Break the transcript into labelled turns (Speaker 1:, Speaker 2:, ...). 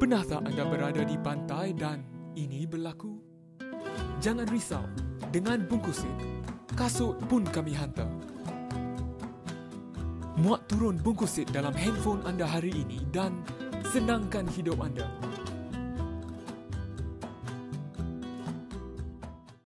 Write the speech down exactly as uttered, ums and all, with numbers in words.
Speaker 1: Pernah tak anda berada di pantai dan ini berlaku? Jangan risau, dengan Bungkusit, kasut pun kami hantar. Muat turun Bungkusit dalam handphone anda hari ini dan senangkan hidup anda.